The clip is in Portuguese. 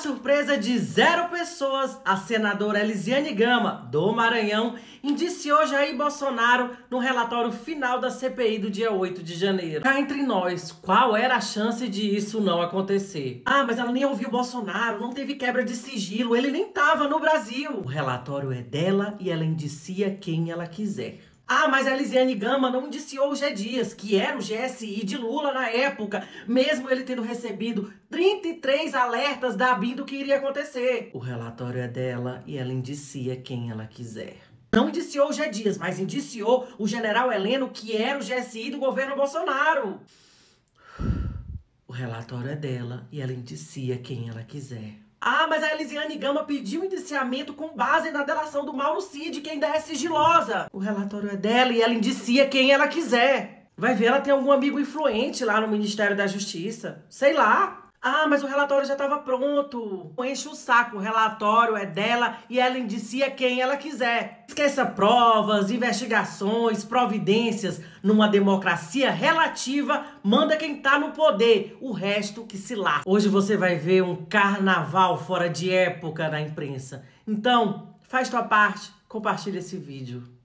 surpresa de 0 pessoas, a senadora Elisiane Gama, do Maranhão, indiciou Jair Bolsonaro no relatório final da CPI do dia 8 de janeiro. Cá entre nós, qual era a chance de isso não acontecer? Ah, mas ela nem ouviu Bolsonaro, não teve quebra de sigilo, ele nem estava no Brasil. O relatório é dela e ela indicia quem ela quiser. Ah, mas a Elisiane Gama não indiciou o G. Dias, que era o GSI de Lula na época, mesmo ele tendo recebido 33 alertas da ABIN do que iria acontecer. O relatório é dela e ela indicia quem ela quiser. Não indiciou o G. Dias, mas indiciou o general Heleno, que era o GSI do governo Bolsonaro. O relatório é dela e ela indicia quem ela quiser. Ah, mas a Elisiane Gama pediu indiciamento com base na delação do Mauro Cid, que ainda é sigilosa. O relatório é dela e ela indicia quem ela quiser. Vai ver, ela tem algum amigo influente lá no Ministério da Justiça. Sei lá. Ah, mas o relatório já estava pronto. Enche o saco, o relatório é dela e ela indicia quem ela quiser. Esqueça provas, investigações, providências. Numa democracia relativa, manda quem tá no poder, o resto que se lasca. Hoje você vai ver um carnaval fora de época na imprensa. Então, faz tua parte, compartilha esse vídeo.